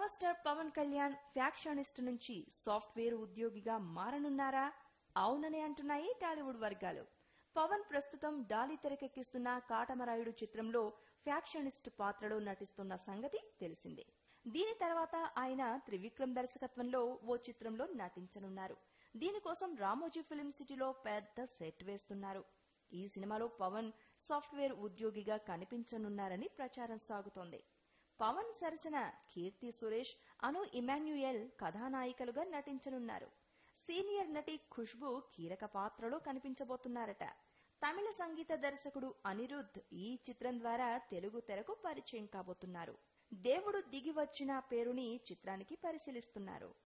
Power star Pavan Kalyan factionist నుంచి software ఉద్యోగిగా మారనున్నారా? అవుననే అంటున్నాయి టాలీవుడ్ వర్గాలు. పవన్ ప్రస్తుతం డాలీ తెరకెక్కిస్తున్న కాటమరాయుడు చిత్రంలో ఫ్యాక్షనిస్ట్ పాత్రలో నటిస్తున్న సంగతి తెలిసిందే. దీని తర్వాత ఆయన త్రివిక్రమ్ దర్శకత్వంలో ఓ చిత్రంలో నటించనున్నారు. దీనికోసం రామోజీ ఫిల్మ్ సిటీలో పెద్ద సెట్ వేస్తున్నారు. ఈ సినిమాలో పవన్ సాఫ్ట్వేర్ ఉద్యోగిగా కనిపించనున్నారని ప్రచారం సాగుతోంది. పవన్ సరసన కీర్తి సురేష్, అను ఇమాన్యుయల్ కథానాయికలుగా నటించనున్నారు. సీనియర్ నటి ఖుష్బూ కీలక పాత్రలో కనిపించబోతున్నారట. తమిళ సంగీత దర్శకుడు అనిరుద్ధ్ ఈ చిత్రం ద్వారా తెలుగు తెరకు పరిచయం కాబోతున్నారు. దేవుడు దిగి వచ్చిన పేరుని చిత్రానికి పరిశీలిస్తున్నారు.